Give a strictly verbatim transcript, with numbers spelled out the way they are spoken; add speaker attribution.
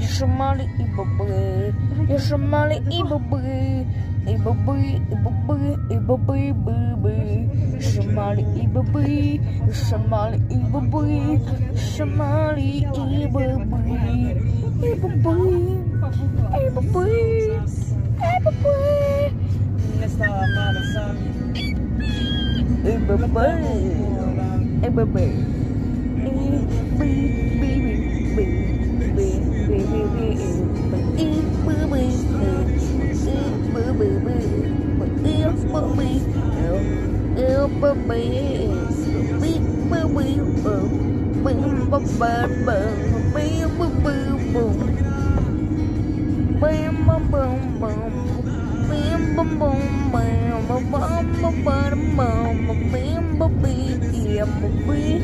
Speaker 1: Somali ebebeah, you're Somali ebebeah, ebebeah, ebebeah, ebebeah, ebebeah, Somali ebebeah, you're Somali ebebeah, Somali ebebeah, ebebeah, ebebeah, ebebeah, ebebeah, ebebeah. Bam